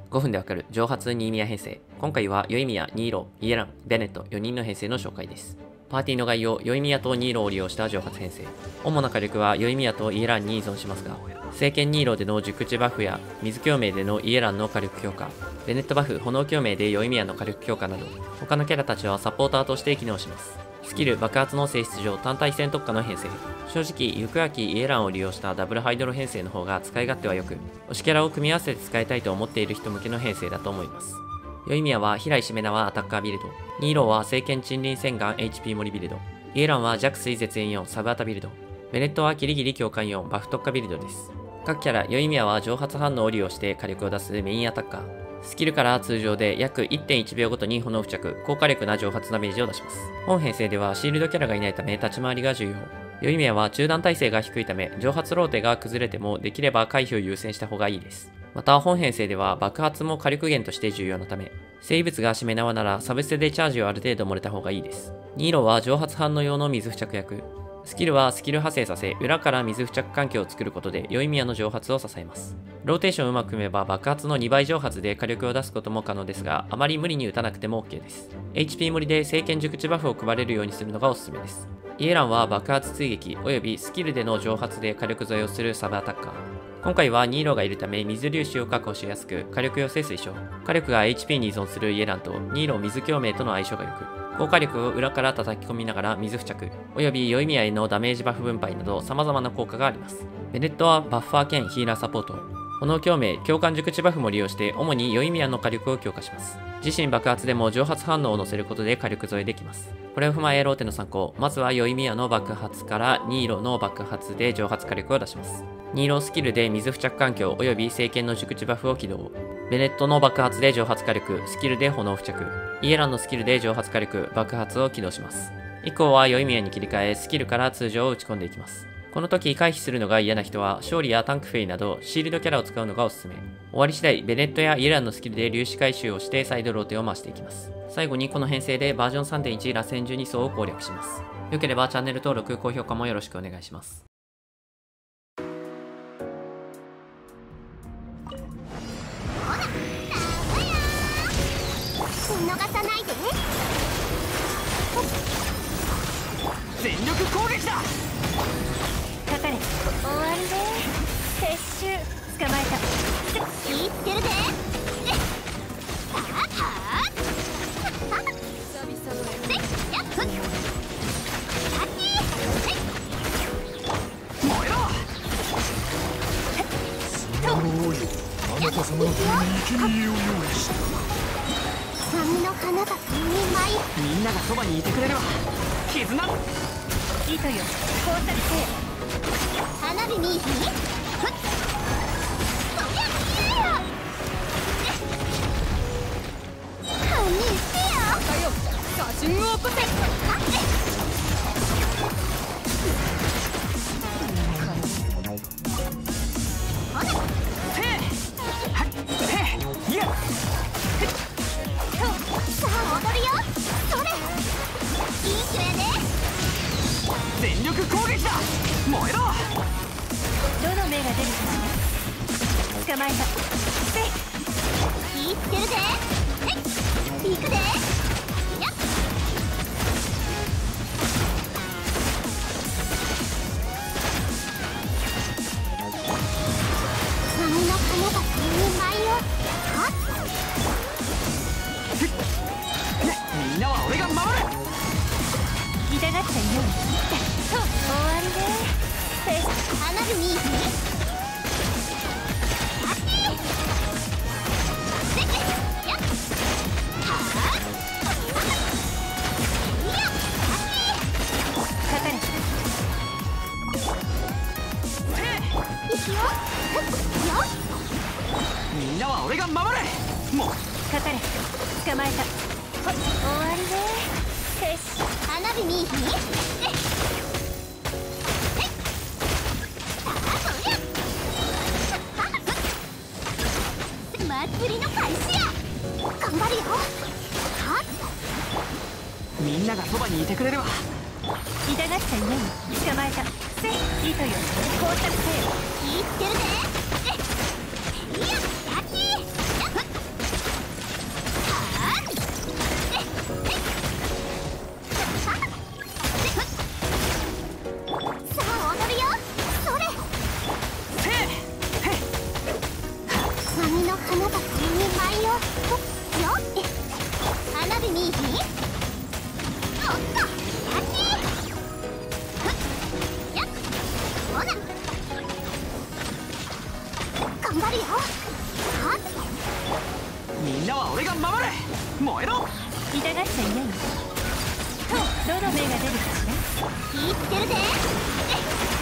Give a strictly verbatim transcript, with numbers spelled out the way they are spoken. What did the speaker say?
ごふんでわかる蒸発新宮編成。今回はヨイミヤ、ニーロ、イエラン、ベネットよにんの編成の紹介です。パーティーの概要、ヨイミヤとニーロを利用した蒸発編成。主な火力はヨイミヤとイエランに依存しますが、聖剣ニーロでの熟知バフや水共鳴でのイエランの火力強化、ベネットバフ、炎共鳴でヨイミヤの火力強化など、他のキャラたちはサポーターとして機能します。スキル、爆発の性質上単体戦特化の編成。正直、行く秋イエランを利用したダブルハイドロ編成の方が使い勝手は良く、推しキャラを組み合わせて使いたいと思っている人向けの編成だと思います。ヨイミヤは平井しめ縄アタッカービルド、ニーロは聖剣鎮林洗顔 エイチピー 盛りビルド、イエランは弱水絶縁よんサブアタビルド、ベネットはギリギリ強姦よんバフ特化ビルドです。各キャラ、ヨイミヤは蒸発反応を利用して火力を出すメインアタッカー。スキルから通常で約 いってんいちびょうごとに炎付着、高火力な蒸発ダメージを出します。本編成ではシールドキャラがいないため立ち回りが重要。ヨイミヤは中断耐性が低いため、蒸発ローテが崩れてもできれば回避を優先した方がいいです。また本編成では爆発も火力源として重要なため、生物がしめ縄ならサブステでチャージをある程度漏れた方がいいです。ニーロは蒸発反応用の水付着役。スキルはスキル派生させ、裏から水付着環境を作ることでヨイミヤの蒸発を支えます。ローテーションをうまく組めば爆発のにばい蒸発で火力を出すことも可能ですが、あまり無理に打たなくても OK です。エイチピー 盛りで聖剣熟知バフを配れるようにするのがおすすめです。イエランは爆発追撃及びスキルでの蒸発で火力添えをするサブアタッカー。今回はニーロがいるため水粒子を確保しやすく、火力寄せ推奨。火力が エイチピー に依存するイエランとニーロ水共鳴との相性が良く、高火力を裏から叩き込みながら水付着、およびヨイミヤへのダメージバフ分配など様々な効果があります。ベネットはバッファー兼ヒーラーサポート。炎共鳴、強姦熟知バフも利用して主にヨイミヤの火力を強化します。自身爆発でも蒸発反応を乗せることで火力添えできます。これを踏まえローテの参考。まずはヨイミヤの爆発からニーロの爆発で蒸発火力を出します。ニーロスキルで水付着環境及び聖剣の熟知バフを起動。ベネットの爆発で蒸発火力、スキルで炎付着。イエランのスキルで蒸発火力、爆発を起動します。以降はヨイミヤに切り替え、スキルから通常を打ち込んでいきます。この時回避するのが嫌な人は、勝利やタンクフェイなどシールドキャラを使うのがおすすめ。終わり次第、ベネットやイエランのスキルで粒子回収をしてサイドローテを回していきます。最後にこの編成でバージョン さんてんいち 螺旋じゅうに層を攻略します。よければチャンネル登録、高評価もよろしくお願いします。 見逃さないで。 全力攻撃だ。 かかれ。終わりで撤収。捕まえた。気ぃつけるで。 燃えろ。 あなた様のために生贄を用意した。 波の花が三人前。 みんながそばにいてくれるわ。絆。 糸よ、工作せよ。花火に火。ふっ。そりゃ消えよ。堪忍してよ。 だよ。打順を起こせ。全力攻撃だ。燃えろ。 どの目が出るかしら。捕まえた。気ぃつけるぜ。行くで。やっ。波の花が三人前よ。はっ。 みんなは俺が守る。 痛がっちゃいよ。終わりで。花火に火。 みんなは俺が守れ。もうかかれ。捕まえた。終わりで。花火に火。祭りの開始や。頑張るよ。はっ。 みんながそばにいてくれるわ。 痛がっちゃいない。捕まえた。糸よ、工作せよ。気ぃつけるで。いや、やっきー。 の花畑に舞をよっ花火にいいおっとやっやっほら頑張るよはっみんなは俺が守る。燃えろ。 痛がっちゃいないよ。どの目が出るかしら。言ってるぜ。